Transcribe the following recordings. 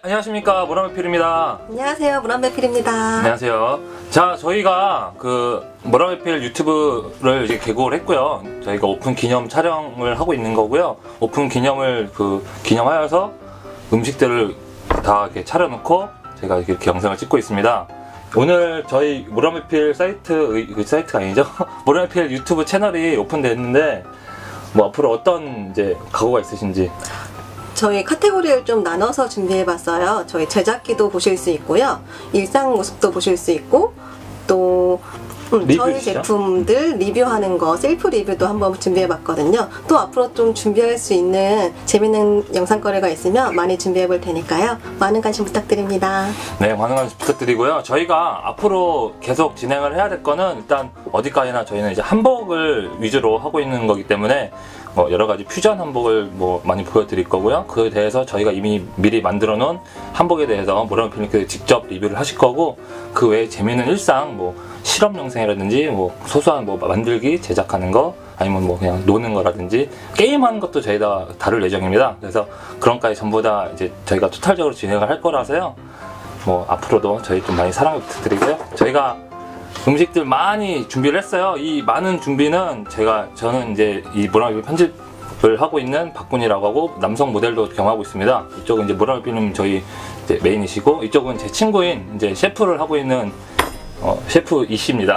안녕하십니까, 모라메필입니다. 안녕하세요, 모라메필입니다. 안녕하세요. 자, 저희가 모라메필 유튜브를 이제 개국을 했고요. 저희가 오픈 기념 촬영을 하고 있는 거고요. 오픈 기념을 기념하여서 음식들을 다 이렇게 차려놓고 제가 이렇게 영상을 찍고 있습니다. 오늘 저희 모라메필 사이트가 아니죠? 모라메필 유튜브 채널이 오픈됐는데 뭐 앞으로 어떤 이제 각오가 있으신지. 저희 카테고리를 좀 나눠서 준비해봤어요. 저희 제작기도 보실 수 있고요. 일상 모습도 보실 수 있고, 또 저희 제품들 리뷰하는 거, 셀프 리뷰도 한번 준비해봤거든요. 또 앞으로 좀 준비할 수 있는 재밌는 영상거리가 있으면 많이 준비해볼 테니까요. 많은 관심 부탁드립니다. 네, 많은 관심 부탁드리고요. 저희가 앞으로 계속 진행을 해야 될 거는 일단 어디까지나 저희는 이제 한복을 위주로 하고 있는 거기 때문에 여러 가지 퓨전 한복을 많이 보여드릴 거고요. 그에 대해서 저희가 이미 미리 만들어 놓은 한복에 대해서 모라메필님께서 직접 리뷰를 하실 거고, 그 외에 재미있는 일상, 실험 영상이라든지 소소한 만들기, 제작하는 거, 아니면 그냥 노는 거라든지 게임하는 것도 저희 다 다룰 예정입니다. 그래서 그런 까지 전부 다 이제 저희가 토탈적으로 진행을 할 거라서요. 앞으로도 저희 좀 많이 사랑 부탁드리고요. 저희가 음식들 많이 준비를 했어요. 이 많은 준비는 저는 이제 이 모라메필 편집을 하고 있는 박군이라고 하고, 남성 모델도 겸하고 있습니다. 이쪽은 이제 모라메필님 저희 이제 메인이시고, 이쪽은 제 친구인 이제 셰프를 하고 있는 셰프 이씨입니다.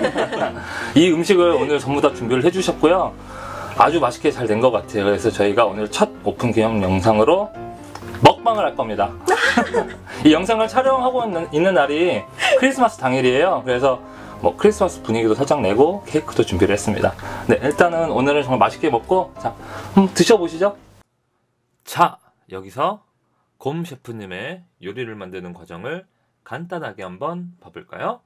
이 음식을 오늘 전부 다 준비를 해주셨고요. 아주 맛있게 잘 된 것 같아요. 그래서 저희가 오늘 첫 오픈 기념 영상으로 먹방을 할 겁니다. 이 영상을 촬영하고 있는 날이 크리스마스 당일이에요. 그래서 크리스마스 분위기도 살짝 내고 케이크도 준비를 했습니다. 네, 일단은 오늘은 정말 맛있게 먹고, 자, 한번 드셔보시죠. 자, 여기서 곰 셰프님의 요리를 만드는 과정을 간단하게 한번 봐볼까요?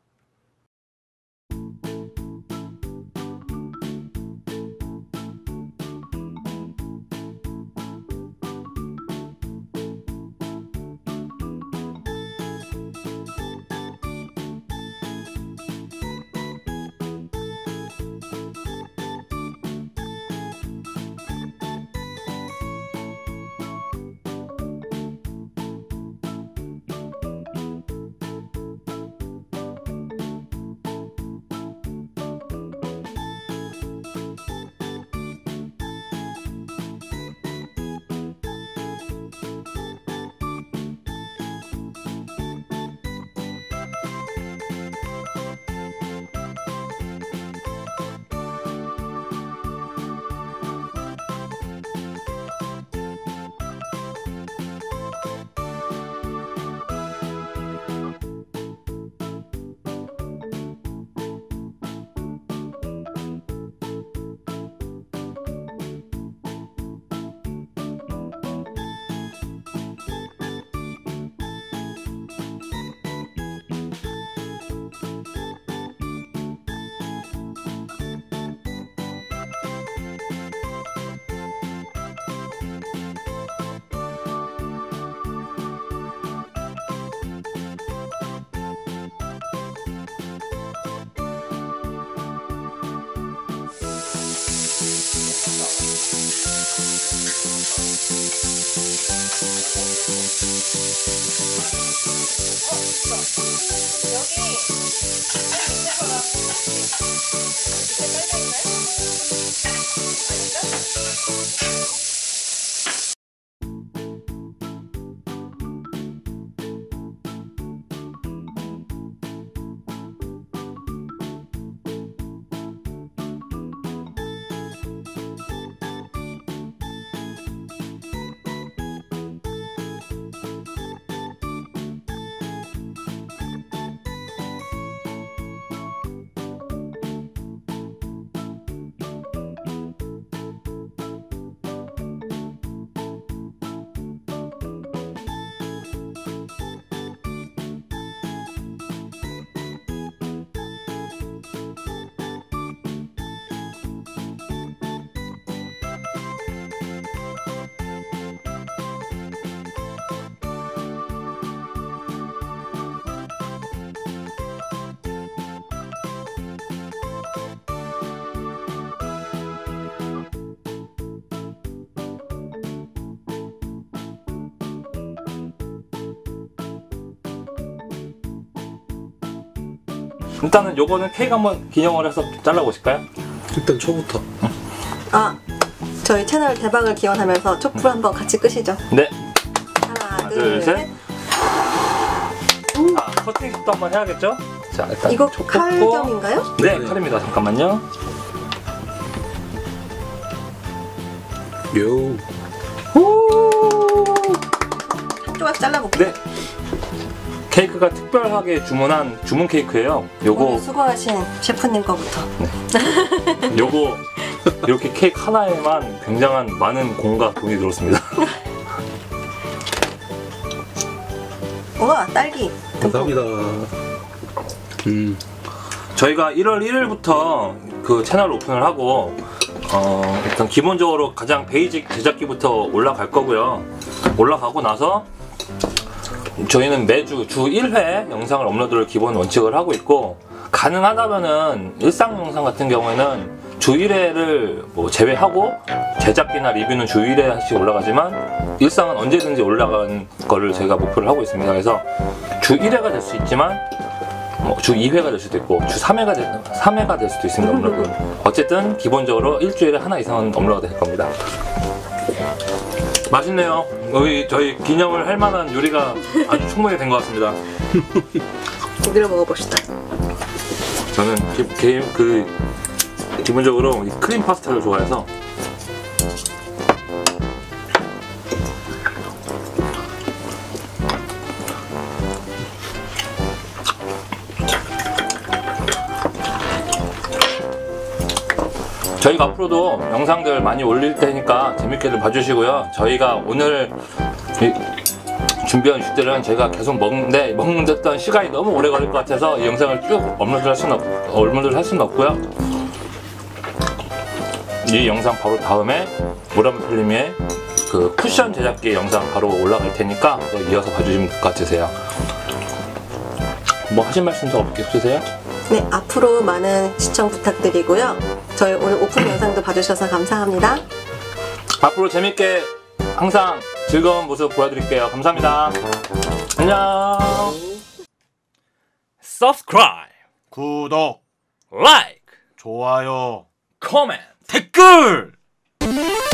일단은 요거는 케이크 한번 기념을 해서 잘라보실까요? 일단 초부터. 아, 저희 채널 대박을 기원하면서 촛불 한번 같이 끄시죠. 네. 하나, 둘, 둘, 셋. 셋. 커팅부터 한번 해야겠죠? 자, 일단 이거 초 칼점인가요? 네, 칼입니다. 잠깐만요. 요. 한 조각 잘라볼게요. 네. 케이크가 특별하게 주문한 주문 케이크예요. 오늘 요거 수고하신 셰프님 거부터. 요거 이렇게 케이크 하나에만 굉장한 많은 공과 돈이 들었습니다. 우와, 딸기. 감사합니다. 저희가 1월 1일부터 그 채널 오픈을 하고 일단 기본적으로 가장 베이직 제작기부터 올라갈 거고요. 올라가고 나서 저희는 매주 주 1회 영상을 업로드를 기본 원칙을 하고 있고, 가능하다면은 일상 영상 같은 경우에는 주 1회를 뭐 제외하고 제작기나 리뷰는 주 1회씩 올라가지만 일상은 언제든지 올라가는 거를 제가 목표를 하고 있습니다. 그래서 주 1회가 될 수 있지만 주 2회가 될 수도 있고 주 3회가 될 수도 있습니다. 업로드. 어쨌든 기본적으로 일주일에 하나 이상은 업로드 될 겁니다. 맛있네요. 저희 기념을 할 만한 요리가 아주 충분히 된 것 같습니다. 제대로 먹어봅시다. 저는 기본적으로 이 크림 파스타를 좋아해서 저희가 앞으로도 영상들 많이 올릴 테니까 재밌게들 봐주시고요. 저희가 오늘 준비한 주들은 저희가 계속 먹는 시간이 너무 오래 걸릴 것 같아서 이 영상을 쭉 업로드를 할 수는 없고요. 이 영상 바로 다음에 모라필름의 그 쿠션 제작기 영상 바로 올라갈 테니까 또 이어서 봐주시면 될 것 같으세요. 뭐 하실 말씀 더 없으세요? 네, 앞으로 많은 시청 부탁드리고요. 저희 오늘 오픈 영상도 봐주셔서 감사합니다. 앞으로 재밌게 항상 즐거운 모습 보여드릴게요. 감사합니다. 안녕. Subscribe, 구독, like, 좋아요, comment. 댓글!